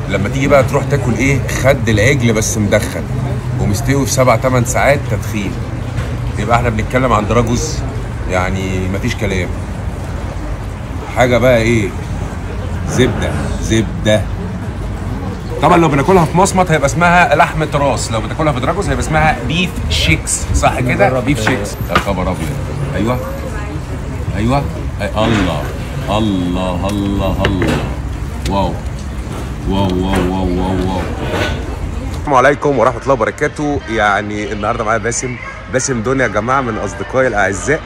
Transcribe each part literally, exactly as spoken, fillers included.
لما تيجي بقى تروح تاكل ايه خد العجل بس مدخن ومستوي في سبع تمن ساعات تدخين، يبقى احنا بنتكلم عن دراجوز، يعني مفيش كلام. حاجه بقى ايه، زبده زبده. طبعا لو بناكلها في مصمت هيبقى اسمها لحمه راس، لو بتاكلها في دراجوز هيبقى اسمها بيف شيكس، صح كده؟ بيف شيكس. يا خبر ابيض. ايوه ايوه أي الله الله الله الله. واو واو واو واو واو واو. السلام عليكم ورحمه الله وبركاته. يعني النهارده معايا باسم باسم دنيا يا جماعه، من اصدقائي الاعزاء،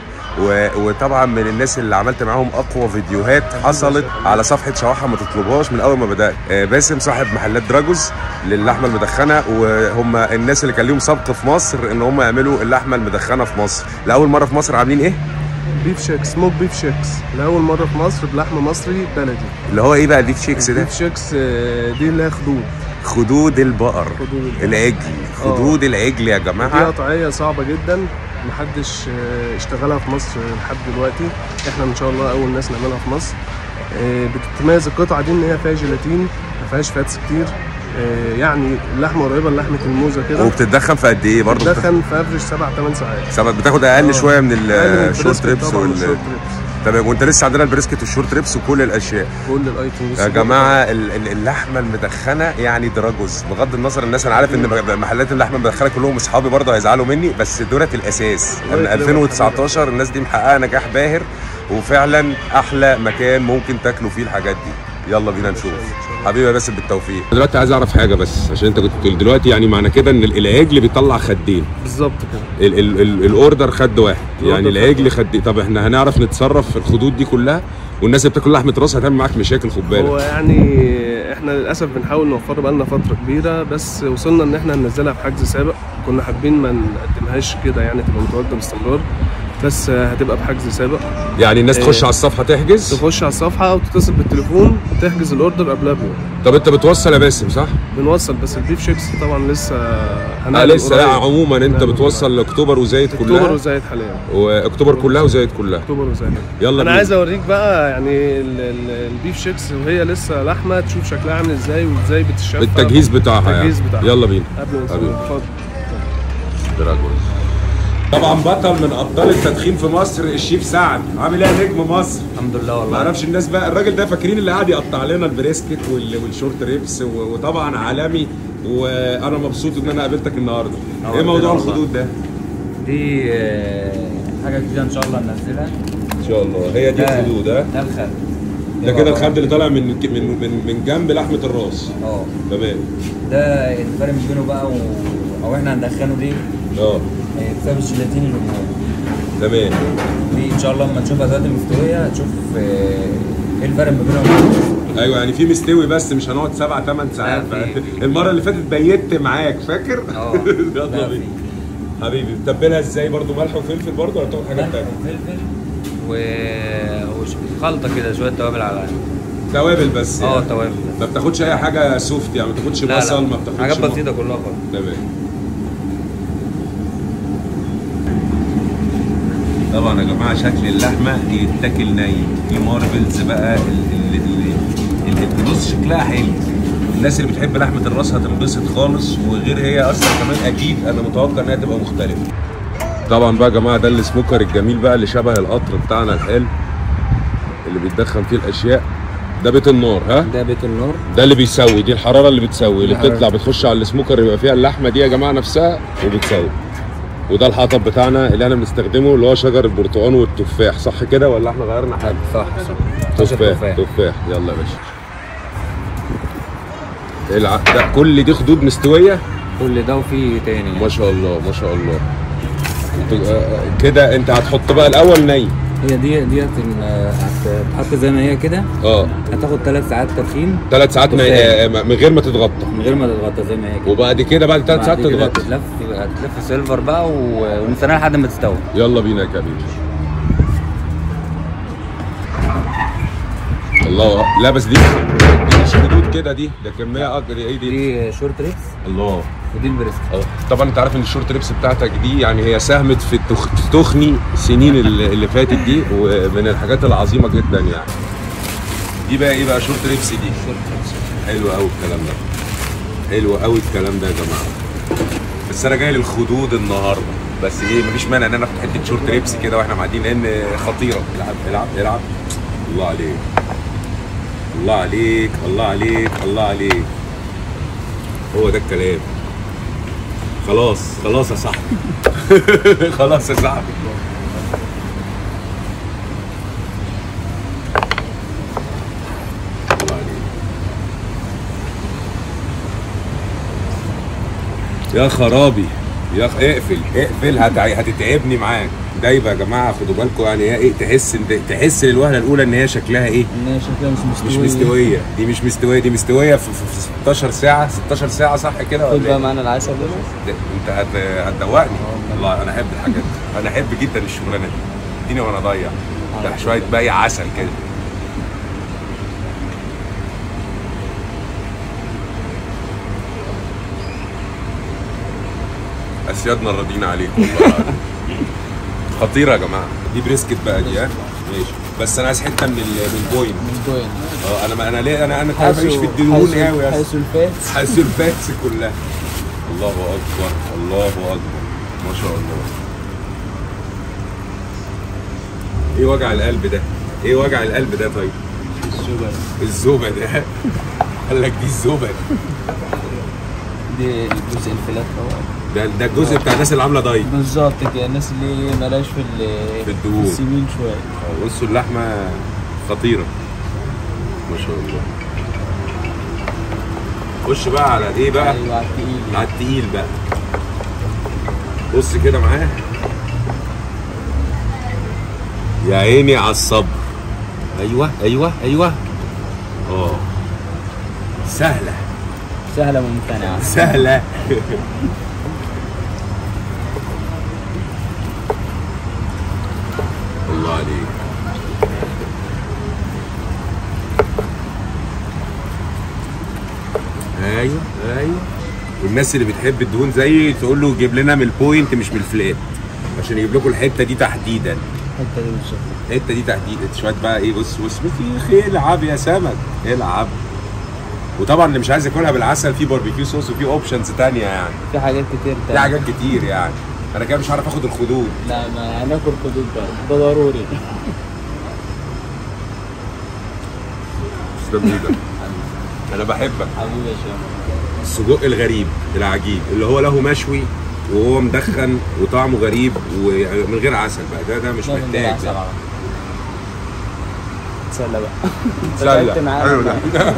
وطبعا من الناس اللي عملت معاهم اقوى فيديوهات حصلت على صفحه شواحه ما تطلبهاش من اول ما بدات. باسم صاحب محلات دراجوز للحمه المدخنه، وهم الناس اللي كان ليهم سبق في مصر ان هم يعملوا اللحمه المدخنه في مصر. لاول مره في مصر عاملين ايه؟ بيف شيكس، سموك بيف شيكس، لاول مره في مصر بلحمه مصري بلدي. اللي هو ايه بقى البيف شيكس ده؟ البيف شيكس دي اللي هي خدود خدود البقر، خدود العجل، خدود العجل يا جماعه. دي قطعيه صعبه جدا، محدش اشتغلها في مصر لحد دلوقتي، احنا ان شاء الله اول ناس نعملها في مصر. بتتميز القطعه دي ان هي فيها جيلاتين، ما فيهاش فاتس كتير، يعني اللحمه قريبه للحمه الموزه كده. وبتتدخن في قد ايه برضه؟ بتتدخن في افريج سبع ثمان ساعات. سبع بتاخد اقل أوه. شويه من الشورت ريبس وال تمام. وانت لسه عندنا البريسكت والشورت ريبس وكل الاشياء، كل الايتمز يا جماعه. اللحمه المدخنه يعني دراجوز، بغض النظر الناس، انا عارف ان محلات اللحمه المدخنه كلهم اصحابي برضه هيزعلوا مني، بس دولت الاساس. من ألفين وتسعتاشر الناس دي محققه نجاح باهر، وفعلا احلى مكان ممكن تاكلوا فيه الحاجات دي. يلا بينا نشوف. حبيبي يا باسم بالتوفيق. دلوقتي عايز اعرف حاجه بس، عشان انت كنت بتقول دلوقتي يعني معنى كده ان العجل بيطلع خدين بالظبط كده. ال ال ال الاوردر خد واحد، يعني العجل خدين. طب احنا هنعرف نتصرف في الخدود دي كلها؟ والناس اللي بتاكل لحمه راس هتعمل معاك مشاكل، خد بالك. هو يعني احنا للاسف بنحاول نوفر بقالنا فتره كبيره، بس وصلنا ان احنا ننزلها في حجز سابق. كنا حابين ما نقدمهاش كده يعني تبقى متواجده باستمرار، بس هتبقى بحجز سابق. يعني الناس تخش على الصفحه تحجز، تخش على الصفحه او تتصل بالتليفون تحجز الاوردر قبلها بيوم. طب انت بتوصل يا باسم صح؟ بنوصل، بس البيف شيكس طبعا لسه اه لسه. لا عموما انت بتوصل لاكتوبر وزايد كلها. اكتوبر وزايد حاليا، واكتوبر كلها وزايد كلها. اكتوبر وزايد. يلا انا بينا. عايز اوريك بقى يعني البيف شيكس وهي لسه لحمه، تشوف شكلها عامل ازاي وازاي بتتشفى بالتجهيز بتاعها. التجهيز بتاعها. يلا بينا. قبل ما نسوي. اتفضل. دراجوز طبعا بطل من ابطال التدخين في مصر، الشيف سعد. عامل ايه يا نجم مصر؟ الحمد لله. والله ما اعرفش الناس بقى، الراجل ده فاكرين اللي قاعد يقطع لنا البريسكت والشورت ريبس، وطبعا عالمي، وانا مبسوط ان انا قابلتك النهارده. ايه موضوع الخدود ده؟ دي حاجه جديده ان شاء الله ننزلها ان شاء الله. هي دي الخدود؟ ها ده الخد، ده كده الخد اللي طالع من من من من جنب لحمه الراس. اه تمام. ده الفرق بينه بقى و... او احنا هندخنه دي اه بسبب الجيلاتين اللي جوه. تمام. دي ان شاء الله لما تشوفها دلوقتي مستويه هتشوف ايه الفرق ما بينهم. ايوه يعني في مستوي، بس مش هنقعد سبع ثمان ساعات. المره اللي فاتت بيت معاك فاكر؟ اه يلا بينا حبيبي. بتتبلها ازاي برضو؟ ملح وفلفل برضو ولا بتاخد حاجات تانية؟ ملح وفلفل و... وخلطه كده، شويه توابل على توابل بس اه يعني. توابل. ما بتاخدش اي حاجه سوفت يعني؟ ما بتاخدش بصل؟ ما بتاخدش حاجات بسيطه كلها خالص. تمام. طبعا يا جماعه شكل اللحمه يتاكل ني، في ماربلز بقى اللي اللي بتبص شكلها حلو. الناس اللي بتحب لحمه الراس هتنبسط خالص، وغير هي اصلا كمان اكيد انا متوقع انها تبقى مختلفه. طبعا بقى يا جماعه ده السموكر الجميل بقى اللي شبه القطر بتاعنا الحلو اللي بيتدخن فيه الاشياء. ده بيت النار. ها ده بيت النار، ده اللي بيسوي، دي الحراره اللي بتسوي، اللي بتطلع بتخش على السموكر يبقى فيها اللحمه دي يا جماعه نفسها وبتسوي. وده الحطب بتاعنا اللي احنا بنستخدمه، اللي هو شجر البرتقال والتفاح، صح كده ولا احنا غيرنا حاجه؟ صح صح. تفاح تفاح. يلا يا باشا. الع... ده كل دي خدود مستويه؟ كل ده وفي تاني يعني. ما شاء الله ما شاء الله. كده انت هتحط بقى الاول ني. هي دي ديت هتتحط زي ما هي كده. اه هتاخد ثلاث ساعات تدخين. ثلاث ساعات ني... من غير ما تتغطى. من غير ما تتغطى زي ما هي كده. وبعد كده بعد ثلاث ساعات تتغطى. هتتلف هتتلف سيلفر بقى ونستناها لحد ما تستوي. يلا بينا يا كبير. الله. لا بس دي دي مش خدود كده، دي ده كميه اكبر. ايه دي؟ دي شورت ريبس. الله. ودي البريسكت. اه طبعا انت عارف ان الشورت ريبس بتاعتك دي يعني هي ساهمت في تخني سنين اللي فاتت دي، ومن الحاجات العظيمه جدا يعني. دي بقى ايه بقى شورت ريبس دي؟ شورت ريبس حلو قوي الكلام ده، حلو قوي الكلام ده يا جماعه. بس انا جاي للخدود النهارده، بس ايه مفيش مانع ان انا اخد حته شورت ريبس كده واحنا قاعدين لان خطيره. العب العب العب. الله عليك الله عليك الله عليك الله عليك، هو ده الكلام. خلاص خلاص يا صاحبي خلاص يا صاحبي. الله عليك يا خرابي يا خ... اقفل اقفل هت... هتتعبني معاك. دايبه يا جماعه، خدوا بالكم يعني هي ايه، تحس ان تحس للوهله الاولى ان هي شكلها ايه؟ ان هي شكلها مش مستويه. مش مستويه، دي مش مستويه، دي مستويه في, في ستاشر ساعه ستاشر ساعه صح كده خد ولا بقى ايه؟ معانا العسل ده ده. انت هت... هتدوقني. والله انا احب الحاجات دي، انا احب جدا الشغلانه دي. اديني وانا ضيع ده شويه باقي عسل كده. اسيادنا راضيين عليكم والله. خطيره يا جماعه. دي بريسكت بقى دي. ها ماشي، بس انا عايز حته من ال- من البوين. من بوين. اه انا ما انا ليه انا انا تعرف ماليش في الدهون قوي يا حيث الفات. حيث الفاتس كلها. الله اكبر الله اكبر ما شاء الله. ايه وجع القلب ده؟ ايه وجع القلب ده طيب؟ الزبد. الزبد قال لك دي الزبد. دي الجزء الفلات طبعا. ده ده الجزء بتاع الناس اللي عامله دايت. بالظبط كده، الناس اللي مالهاش في ال- في الدهون. في السمين شويه. اه، بصوا اللحمه خطيره ما شاء الله. خش بقى على ايه بقى؟ ايوه على التقيل. على التقيل بقى. بص كده معاه، يا عيني على الصبر. ايوه ايوه ايوه. اه سهله سهله ممتنعه. سهله الله عليك. ايوه ايوه. والناس اللي بتحب الدهون زيي تقول له جيب لنا من البوينت مش من الفلات، عشان يجيب لكم الحته دي تحديدا. الحته دي بالظبط. الحته دي تحديدا شويه بقى ايه. بص بص بص العب يا سمك العب. وطبعا اللي مش عايز ياكلها بالعسل في باربيكيو صوص وفي اوبشنز تانية يعني. في حاجات كتير في تانية. حاجات كتير يعني. انا كده مش عارف اخد الخدود. لا ما هناكل خدود بقى، ده ضروري. تسلم ايدك. انا بحبك. حبيبي يا شباب. السجق الغريب العجيب اللي هو له مشوي وهو مدخن وطعمه غريب ومن غير عسل بقى، ده ده مش لا، من غير محتاج عسل ده. على طول. اتسلى بقى. اتسلى. تعبت معانا أيوة. بقى.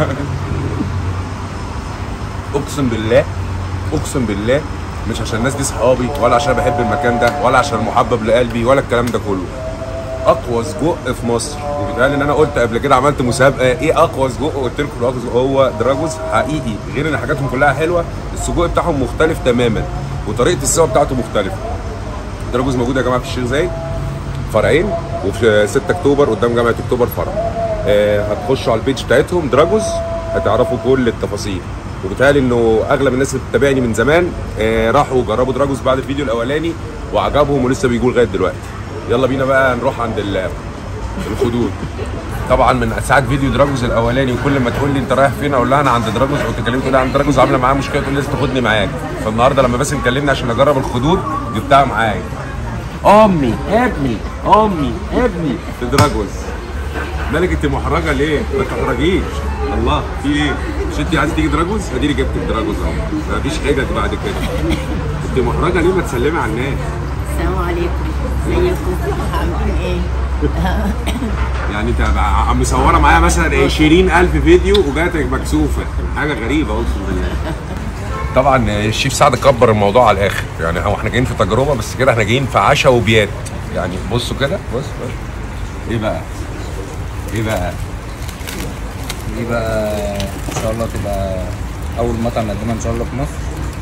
اقسم بالله اقسم بالله مش عشان الناس دي صحابي ولا عشان بحب المكان ده ولا عشان محبب لقلبي ولا الكلام ده كله. اقوى سجق في مصر، وبيتهيألي ان انا قلت قبل كده عملت مسابقه ايه اقوى سجق، قلت لكم اقوى سجق هو دراجوز حقيقي. غير ان حاجاتهم كلها حلوه، السجق بتاعهم مختلف تماما وطريقه السوا بتاعته مختلفه. دراجوز موجود يا جماعه في الشيخ زايد فرعين، وفي ستة اكتوبر قدام جامعه اكتوبر فرع. آه هتخشوا على البيج بتاعتهم دراجوز هتعرفوا كل التفاصيل. وبالتالي انه اغلب الناس اللي بتتابعني من زمان آه راحوا جربوا دراجوز بعد الفيديو الاولاني وعجبهم ولسه بيجوا لغايه دلوقتي. يلا بينا بقى نروح عند الخدود. طبعا من ساعات فيديو دراجوز الاولاني وكل ما تقول لي انت رايح فين اقول لها انا عند دراجوز، او تكلمني تقول لي عند دراجوز عامله معايا مشكله تقول لي لازم تاخدني معاك. فالنهارده لما باسم كلمني عشان اجرب الخدود جبتها معايا. امي ابني امي ابني في دراجوز. مالك انت محرجه ليه؟ ما تحرجيش. الله في ايه؟ مش انت عايزه تيجي دراجوز؟ اديني جبت الدراجوز اهو، مفيش حجج بعد كده. انت محرجه ليه؟ ما تسلمي على الناس. السلام عليكم، ازيكم عاملين ايه؟ يعني انت عم مصوره معايا مثلا عشرين ألف فيديو وجاتك مكسوفه، حاجه غريبه اقسم بالله. طبعا الشيف سعد كبر الموضوع على الاخر، يعني هو احنا جايين في تجربه بس كده احنا جايين في عشاء وبيات. يعني بصوا كده بص بص ايه بقى؟ ايه بقى؟ دي بقى ان شاء الله تبقى اول مطعم نقدمها ان شاء الله في مصر.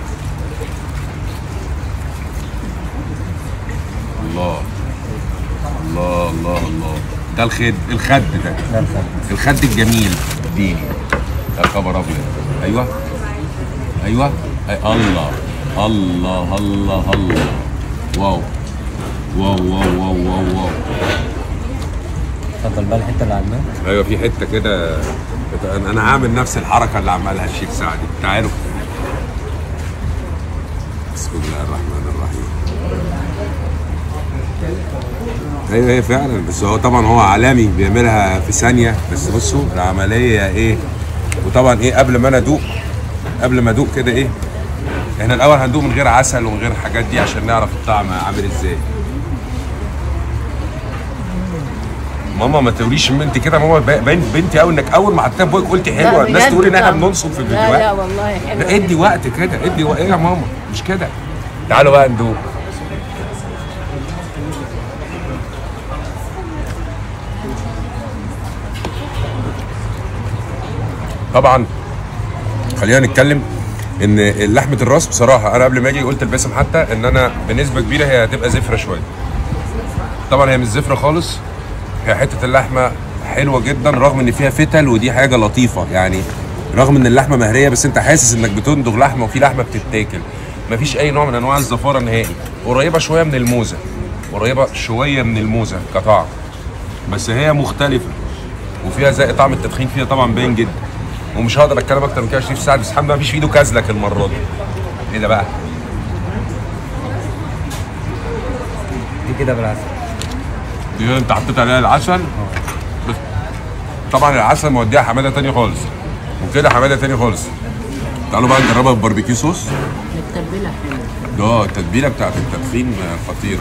الله الله الله الله. ده الخد الخد ده ده الفرق. الخد الجميل اديني. يا خبر ابيض. ايوه ايوه أي الله الله الله الله. واو واو واو واو واو واو. اتفضل بقى الحته اللي عندنا. ايوه في حته كده انا هعمل نفس الحركه اللي عملها الشيف سعد. تعالوا. بسم الله الرحمن الرحيم. ايوه هي فعلا، بس هو طبعا هو عالمي بيعملها في ثانيه. بس بصوا العمليه ايه. وطبعا ايه قبل ما انا ادوق، قبل ما ادوق كده ايه، احنا الاول هندوق من غير عسل ومن غير الحاجات دي عشان نعرف الطعم عامل ازاي. ماما ما تقوليش ان انت كده، ماما باين بنتي قوي انك اول ما حطيتها في بوقك قلتي حلوه. الناس تقول ان احنا بننصب في الفيديوهات. لا لا والله حلوه. لا ادي وقت كده، ادي وقت. ايه يا ماما مش كده. تعالوا بقى ندوق. طبعا خلينا نتكلم ان لحمه الراس بصراحه انا قبل ما اجي قلت لباسم حتى ان انا بنسبه كبيره هي هتبقى زفره شويه. طبعا هي مش زفره خالص، هي حته اللحمه حلوه جدا رغم ان فيها فتل، ودي حاجه لطيفه يعني. رغم ان اللحمه مهريه بس انت حاسس انك بتندغ لحمه وفي لحمه بتتاكل. مفيش اي نوع من انواع الزفاره نهائي. قريبه شويه من الموزه، قريبه شويه من الموزه كطعم، بس هي مختلفه وفيها زي طعم التدخين فيها طبعا باين جدا. ومش هقدر اتكلم اكتر من كده. شريف سعد بس الحمد لله مفيش في ايده كازلك المره دي. ايه ده بقى؟ دي كده بالعسل. دي انت حطيت عليها العسل. بس طبعا العسل موديها حماده تاني خالص، وكده حماده تاني خالص. تعالوا بقى نجربها بالباربيكيو صوص. التتبيله حلوه. اه التتبيله بتاعت التدخين خطيره.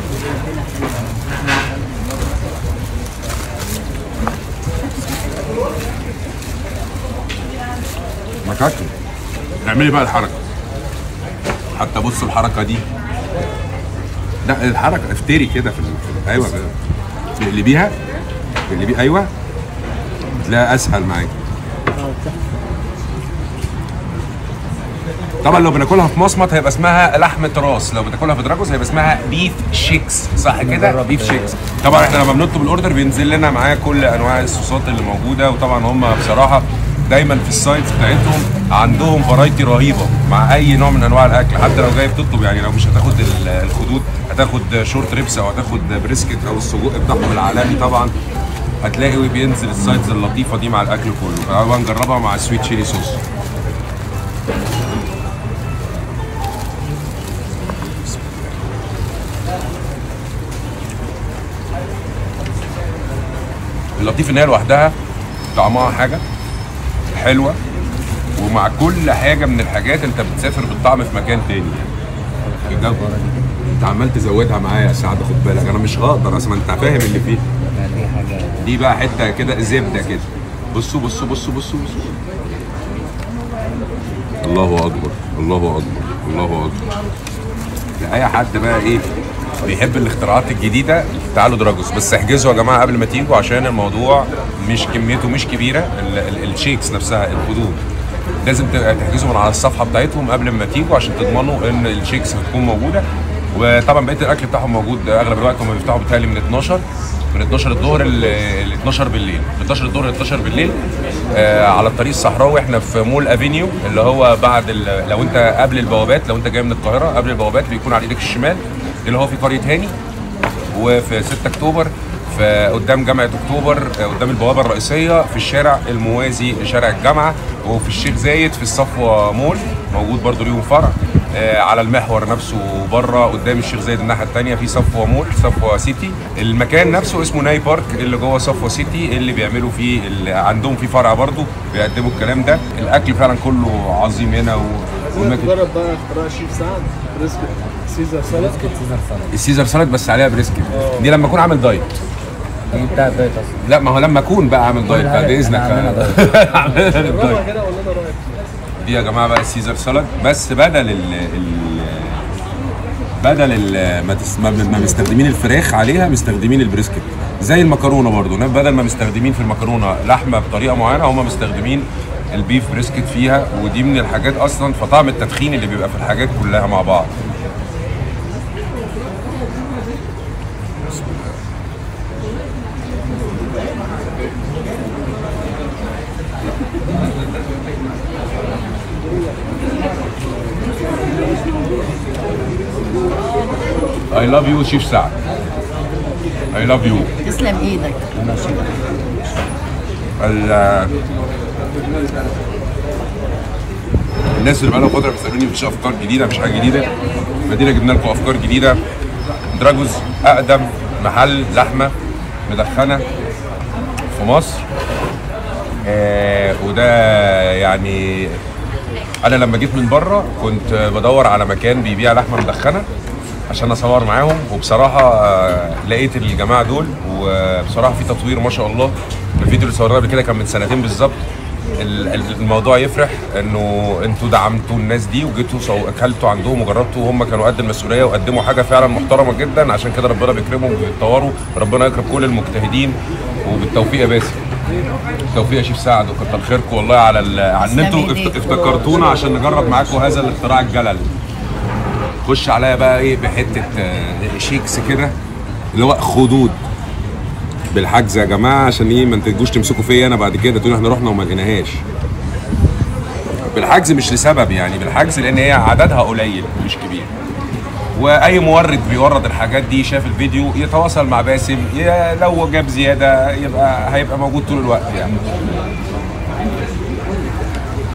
مكاكل. اعملي بقى الحركه. حتى بص الحركه دي. لا الحركه افتري كده في, في ايوه كده. تقلبيها تقلبي ايوه. لا اسهل معاكي. طبعا لو بناكلها في مصمت هيبقى اسمها لحمه راس، لو بتاكلها في دراجوز هيبقى اسمها بيف شيكس، صح كده؟ بيف شيكس. طبعا احنا لما بنطلب الاوردر بينزل لنا معاه كل انواع الصوصات اللي موجوده، وطبعا هم بصراحه دايما في السايتس بتاعتهم عندهم فرايتي رهيبه مع اي نوع من انواع الاكل. حتى لو جاي بتطلب يعني لو مش هتاخد الخدود، هتاخد شورت ريبس او هتاخد بريسكت او السجق بتاعهم العالمي طبعا، هتلاقي بينزل السايتس اللطيفه دي مع الاكل كله. تعالوا نجربها مع السويت شيلي صوص. اللطيف ان هي لوحدها طعمها حاجه حلوه، ومع كل حاجه من الحاجات انت بتسافر بالطعم في مكان تاني. الجو انت عمال تزودها معايا يا سعد، خد بالك انا مش هقدر اصلا، انت فاهم اللي فيه. دي حاجه، دي بقى حته كده زبده كده. بصوا بصوا بصوا بصوا بصوا. الله اكبر الله اكبر الله اكبر. لاي حد بقى ايه بيحب الاختراعات الجديده تعالوا دراجوز. بس احجزوا يا جماعه قبل ما تيجوا عشان الموضوع مش كميته مش كبيره. الشيكس نفسها الخدود لازم تحجزوا من على الصفحه بتاعتهم قبل ما تيجوا عشان تضمنوا ان الشيكس هتكون موجوده. وطبعا بقيه الاكل بتاعهم موجود اغلب الوقت. هم بيفتحوا بالتالي من اتناشر من اتناشر الظهر ل اتناشر بالليل، من اتناشر الظهر ل اتناشر بالليل آه على الطريق الصحراوي. احنا في مول افينيو اللي هو بعد لو انت قبل البوابات، لو انت جاي من القاهره قبل البوابات بيكون على ايدك الشمال اللي هو في قريه هاني. وفي ستة اكتوبر في قدام جامعه اكتوبر قدام البوابه الرئيسيه في الشارع الموازي لشارع الجامعه. وفي الشيخ زايد في الصفوه مول موجود برضو ليهم فرع آه على المحور نفسه بره قدام الشيخ زايد الناحيه الثانيه في صفوه مول صفوه سيتي. المكان نفسه اسمه ناي بارك اللي جوه صفوه سيتي اللي بيعملوا فيه اللي عندهم فيه فرع برضو بيقدموا الكلام ده. الاكل فعلا كله عظيم هنا. و... نجرب بقى اختراع شيف سعد بريسكت سيزر سالاد. سيزر سالاد. السيزر سالاد بس عليها بريسكت. دي لما اكون عامل دايت. دي بتاع الدايت اصلا. لا ما هو لما اكون بقى عامل دايت بعد اذنك. عاملها كده ولا انا رايك؟ دي يا جماعه بقى السيزر سالاد بس بدل ال ال بدل ال ما, تس... ما, ما مستخدمين الفراخ عليها مستخدمين البريسكت. زي المكرونه برضو بدل ما مستخدمين في المكرونه لحمه بطريقه معينه هم مستخدمين البيف بريسكت فيها. ودي من الحاجات اصلا فطعم التدخين اللي بيبقى في الحاجات كلها مع بعض. I love you شيف سعد. I love you. تسلم ايدك. ال الناس اللي بقالها فتره بيسالوني مفيش افكار جديده، مفيش حاجه جديده. مدينه جبنا لكم افكار جديده. دراجوز اقدم محل لحمه مدخنه في مصر. آه وده يعني انا لما جيت من بره كنت بدور على مكان بيبيع لحمه مدخنه عشان اصور معاهم، وبصراحه آه لقيت الجماعه دول، وبصراحه في تطوير ما شاء الله. الفيديو اللي صورناه قبل كده كان من سنتين بالظبط. الموضوع يفرح انه انتوا دعمتوا الناس دي وجيتوا اكلتوا عندهم وجربتوا، وهم كانوا قد المسؤوليه وقدموا حاجه فعلا محترمه جدا. عشان كده ربنا بيكرمهم وبيتطوروا. ربنا يكرم كل المجتهدين، وبالتوفيق يا باسم. بالتوفيق يا شيف سعد، وكتر خيركم والله على على ان انتوا افتكرتونا عشان نجرب معاكم هذا الاختراع الجلل. خش عليا بقى ايه بحته شيكس كده اللي هو خدود بالحجز يا جماعه، عشان ايه ما تجوش تمسكوا فيا انا بعد كده تقولوا احنا رحنا وما لقيناهاش. بالحجز مش لسبب يعني، بالحجز لان هي عددها قليل مش كبير. واي مورد بيورد الحاجات دي شاف الفيديو يتواصل مع باسم، لو جاب زياده يبقى هيبقى موجود طول الوقت يعني.